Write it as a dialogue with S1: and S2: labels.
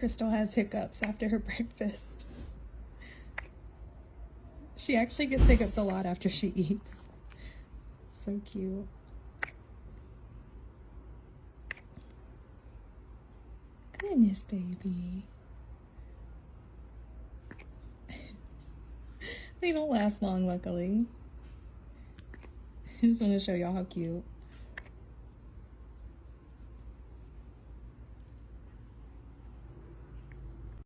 S1: Crystal has hiccups after her breakfast. She actually gets hiccups a lot after she eats. So cute. Goodness, baby. They don't last long, luckily. I just want to show y'all how cute.